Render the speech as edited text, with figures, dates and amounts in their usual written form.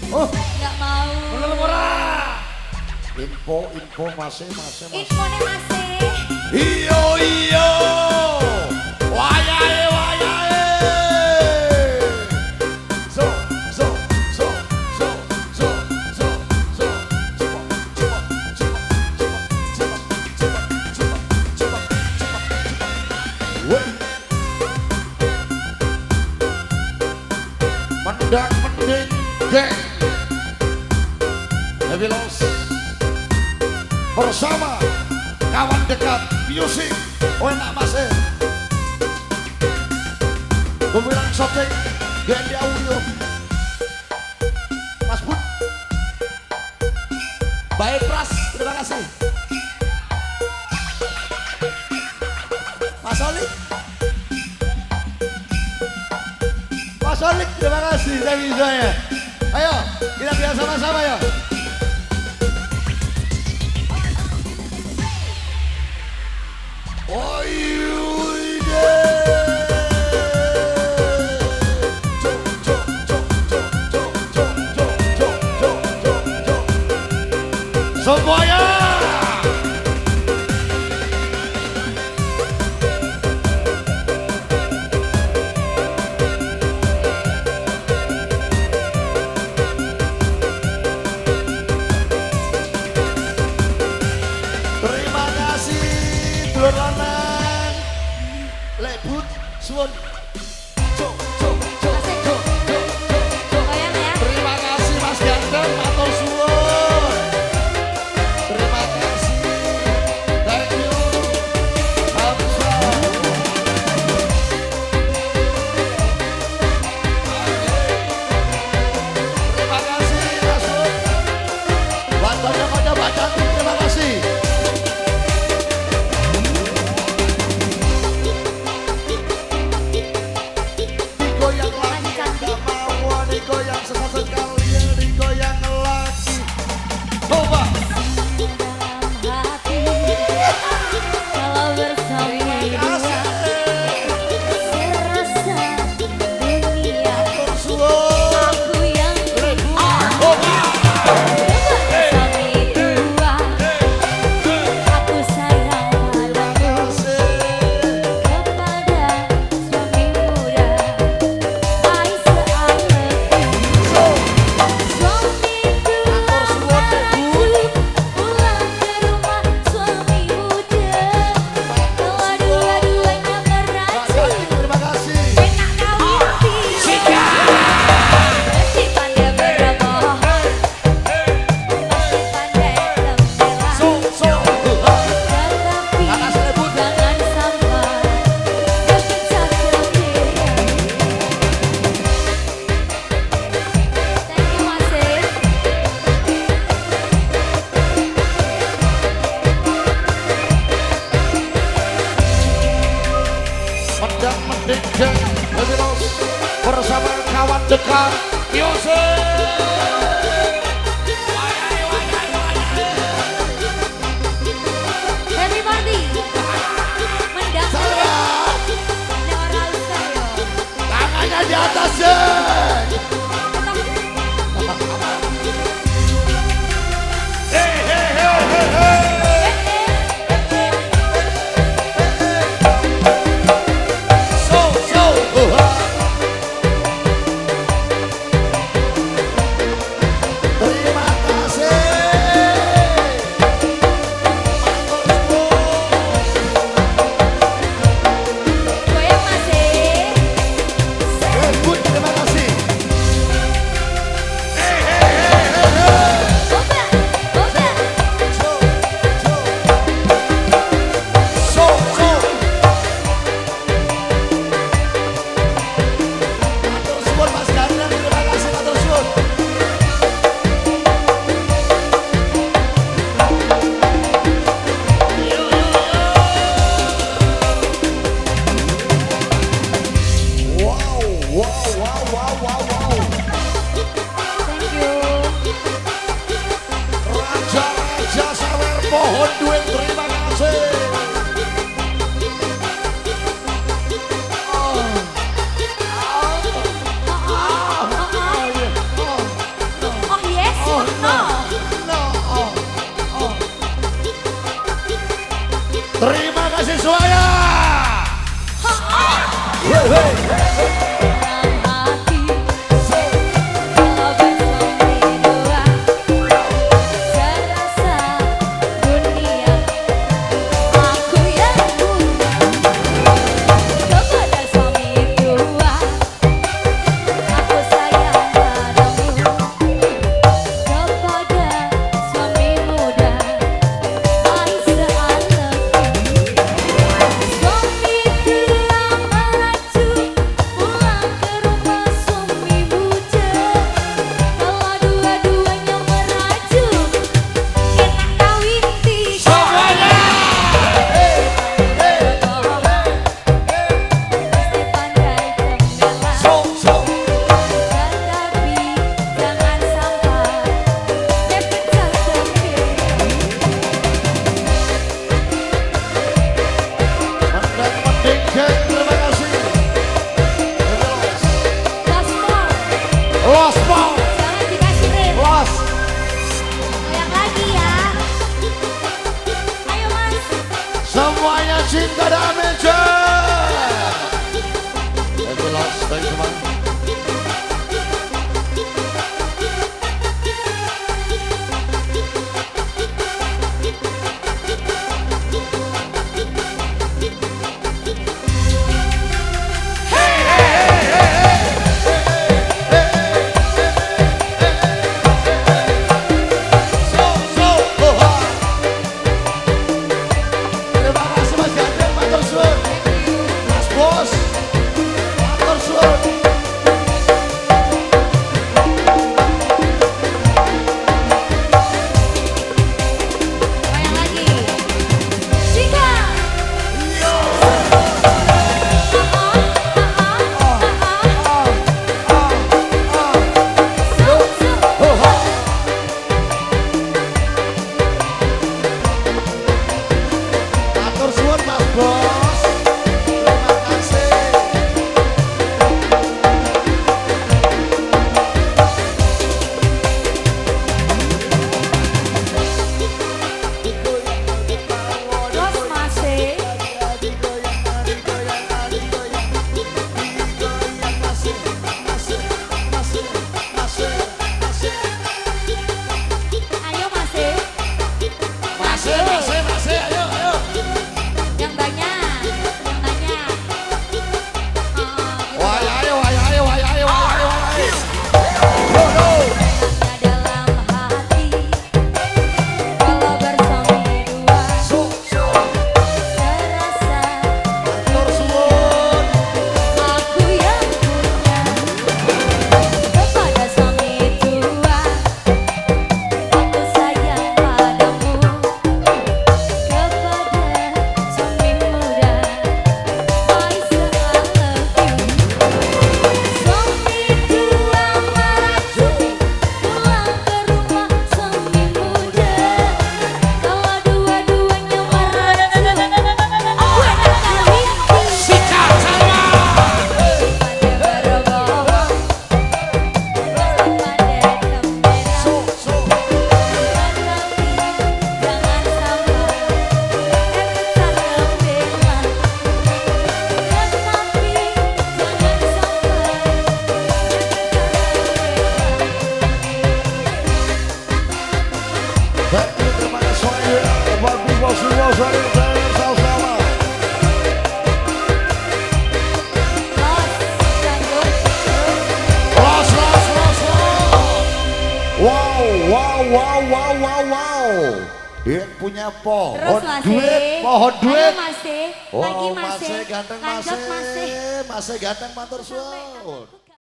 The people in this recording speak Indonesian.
Oh, nggak mau. bener ora? Info masih. Infonya masih. Iyo. Wayahe. So. Mendang mending geng Heavy Loss bersama kawan dekat music enak masih Gumilang Shooting Gendi Audio Mas Bud baik Pras terima kasih Mas Solik terima kasih saya. Ayo kita biar sama-sama ya. Semuanya terima kasih dolanan lebut suwun. Terima kasih Mas Ganteng matur suwun. Terima kasih. Thank you. Hamsa. Terima kasih Mas Bud. Baca terima kasih. Digoyang lagi gak mau, digoyang sekali, digoyang lagi. Coba. Kalau bersama dua serasa dunia aku yang suami dua aku sayang padamu kepada suami muda Aisyah suami dua pulang ke rumah suami muda bahwa dua-duanya meracun Terima kasih. enak kawin pasti pandai berbohong pasti pandai membela tetapi jangan sampai berpecah kepingan. Thank you Masih. Mendang mending geng Heavy Loss bersama kawan dekat music. Happy party. Mendang Saya ada orang saya. tangannya di atas geng. Terima kasih. Goyang Masih. Lebut terima kasih. kasih bos dari sama-sama. Los. Wow. Dia punya pohon Terus Mas duit, pohon duit. Ayo Mas Oh, lagi Mas Mas ganteng, lanjut Mas Mas ganteng matur suwun.